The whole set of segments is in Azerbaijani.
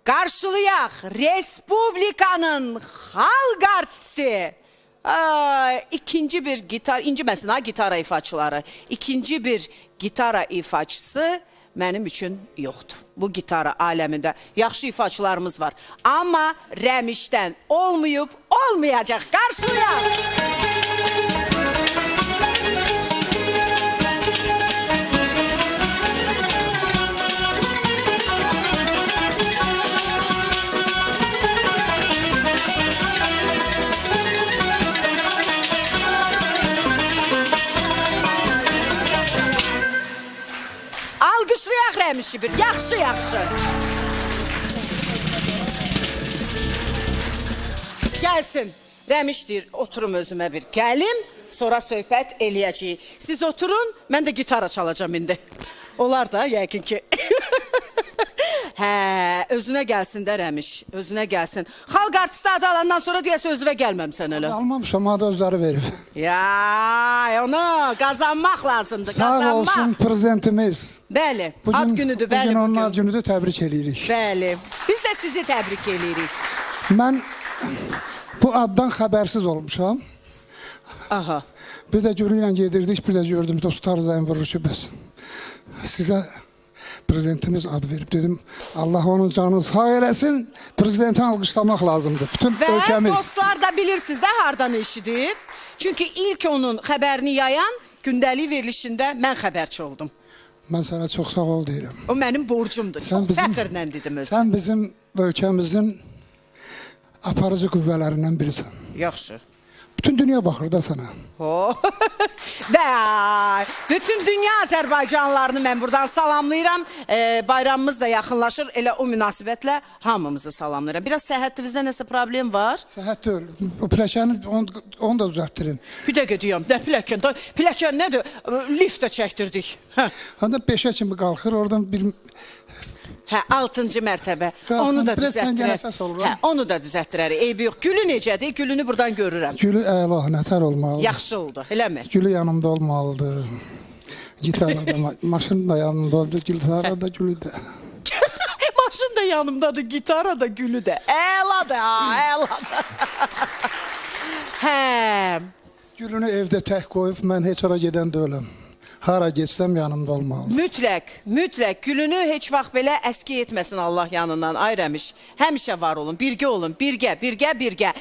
Qarşılayaq Respublikanın xalq artisti, ikinci bir gitar, inciməsin ha gitara ifaçıları, ikinci bir gitara ifaçısı mənim üçün yoxdur. Bu gitara aləmində yaxşı ifaçılarımız var. Amma Rəmişdən olmayıb, olmayacaq. Qarşılayaq. Alqışlayaq Rəmişi bir, yaxşı. Gəlsin, Rəmiş deyir, oturum özümə bir gəlim, sonra söhbət eləyəcəyik. Siz oturun, mən də gitara çalacam indi. Olar da, yəqin ki. Hə, özünə gəlsin də Rəmiş, özünə gəlsin. Xalq artisti adı alandan sonra deyəsə özünə gəlməmsən elə. Almamışam, adı özləri verib. Ya, onu qazanmaq lazımdır, Sağ olsun prezidentimiz. Bəli, ad günüdür, bəli. Bugün onun ad günüdür, təbrik edirik. Bəli, biz də sizi təbrik edirik. Mən bu addan xəbərsiz olmuşam. Aha. Bir də Gülü ilə gedirdik, bir də gördüm, dostlar zəng vurur ki, bəs sizə prezidentimiz ad verib, dedim, Allah onun canını sağ eləsin, prezidenti alqışlamaq lazımdır, bütün ölkəmiz. Və dostlar da bilirsiniz də hardan eşidib. Çünki ilk onun xəbərini yayan gündəlik verilişində mən xəbərçi oldum. Mən sənə çox sağ ol deyirəm. O mənim borcumdur, çox fəxrlə dedim özüm. Sən bizim ölkəmizin aparıcı qüvvələrindən birisən. Yaxşı. Bütün dünya baxır da sənə. Bütün dünya Azərbaycanlılarını mən buradan salamlayıram. Bayramımız da yaxınlaşır. Elə o münasibətlə hamımızı salamlayıram. Biraz səhhətinizdə nəsə problem var? Səhhət deyil. O pilləkəni onu da düzəltdirin. Bir dəqiqə deyəm. Nə pilləkən? Pilləkən nədir? Lift də çəkdirdik. Handa 5-ə kimi qalxır. Oradan bir... Hə, 6-cı mərtəbə. Onu da düzəltdirək. Hə, onu da düzəltdirərik. Eybi yox. Gülü necədir? Gülünü buradan görürəm. Gülü əla, nətər olmalıdır. Yaxşı oldu, eləmi? Gülü yanımda olmalıdır. Gitarada, maşın da yanımda oldu, gitarada, gülü də. Maşın da yanımdadır, gitara da, gülü də. Əladır, əladır. Hə. Gülünü evdə tək qoyub, mən heç ara gedən deyiləm. Hara geçsəm yanımda olmalı. Mütləq. Gülünü heç vaxt belə əski etməsin Allah yanından. Ay Rəmiş, həmişə var olun, birgə olun, birgə.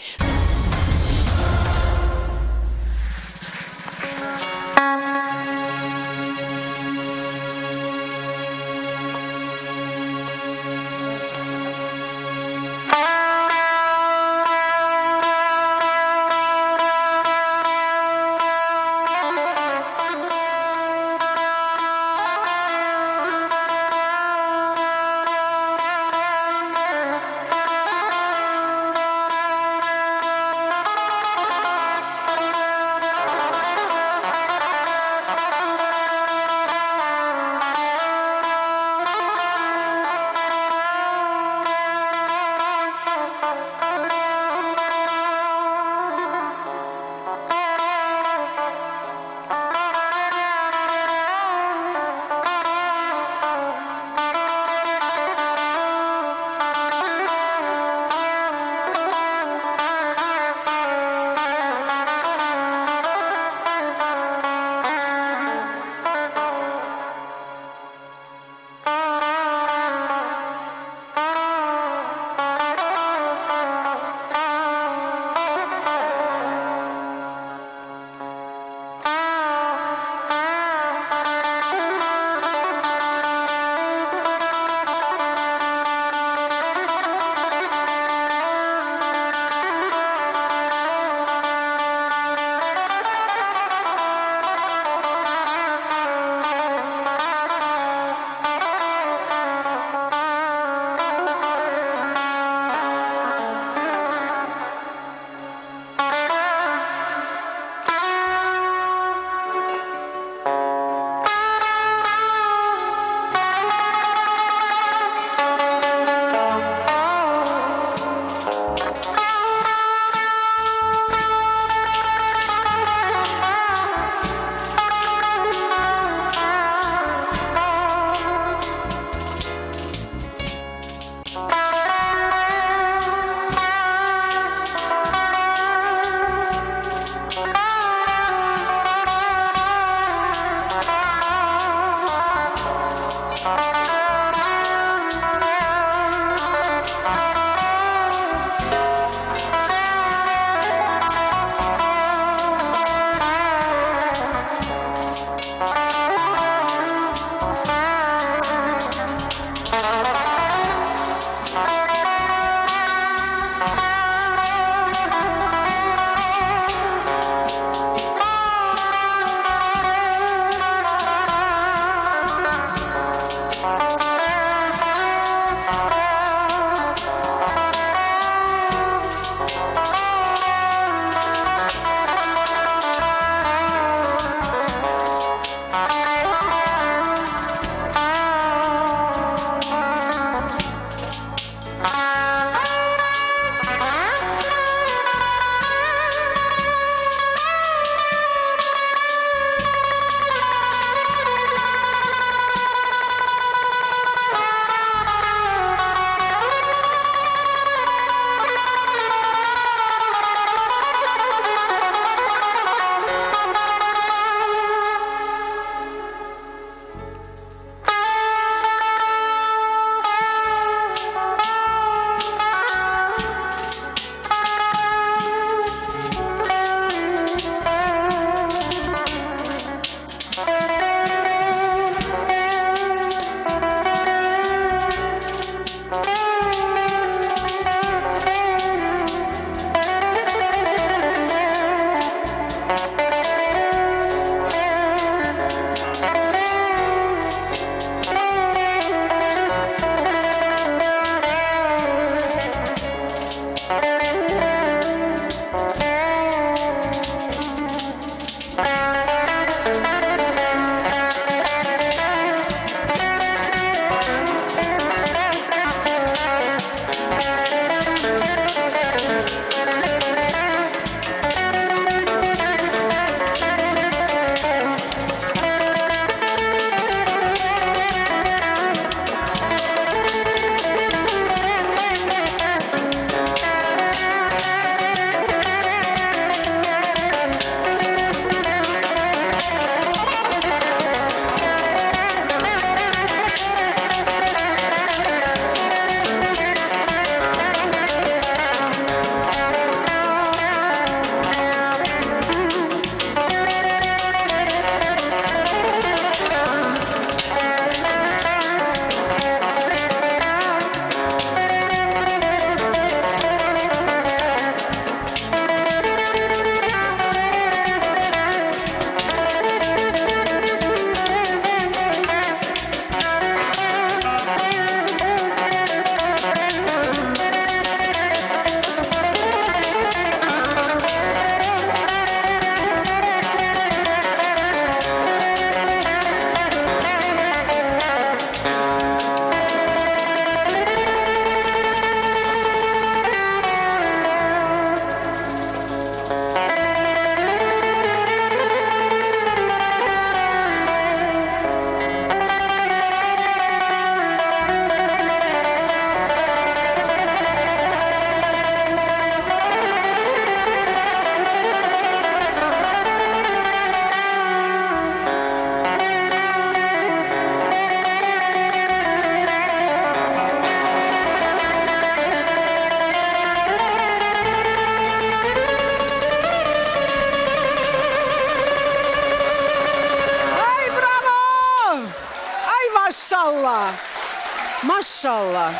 Maşallah.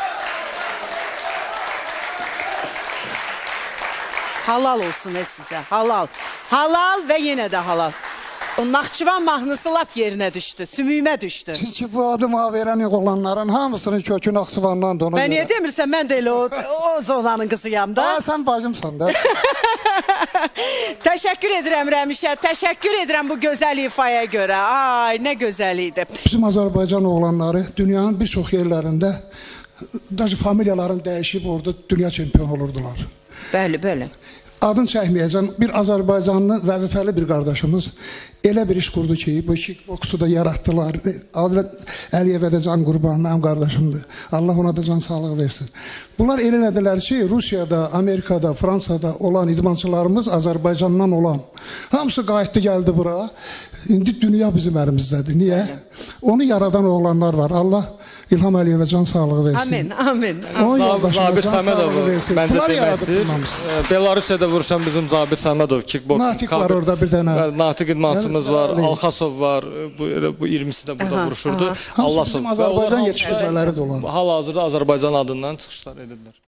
Halal olsun sizə, halal. Halal və yenə də halal. O Naxçıvan mahnısı lap yerinə düşdü, sümüyümə düşdü. Çünki bu adımı verən oğlanların hamısının kökü Naxçıvandan da ona Mən görə. niyə demirsən, mən də elə o zonanın qızıyam da. Aa, sən bacımsan da. Təşəkkür edirəm Rəmişə, təşəkkür edirəm bu gözəl ifaya görə. Ay, nə gözəl idi. Bizim Azərbaycan oğlanları dünyanın bir çox yerlərində familiyaların dəyişib orada dünya çempionu olurdular. Bəli, bəli. Adını çəkməyəcəm, bir Azərbaycanlı vəzifəli bir qardaşımız elə bir iş qurdu ki, bu kickboksu da yaratdılar. Adət Əliyevə də can qurban, mənim qardaşımdır. Allah ona da can sağlığı versin. Bunlar elə elədilər ki, Rusiyada, Amerikada, Fransada olan idmançılarımız Azərbaycandan olan. Hamısı qayıtdı, gəldi bura. İndi dünya bizim əlimizdədir. Niyə? Onu yaradan oğlanlar var. Allah İlham Əliyevə can sağlığı versin. Amin, amin. Onun yoldaşına Zabir can Səmədov sağlığı versin. məncə Bunlar demək yaradıb istəyir. bunlar. Belarusiyada vuruşan bizim Zabir Səmədov kickboks. Natiq var orada bir dənə. Natiq idmançımız var, Yəni, Alxasov var. Bu 20'si də burada vuruşurdu. Hamısı Allasov. bizim Azərbaycan yetişdirmələri də olan. Hal-hazırda Azərbaycan adından çıxışlar edirlər.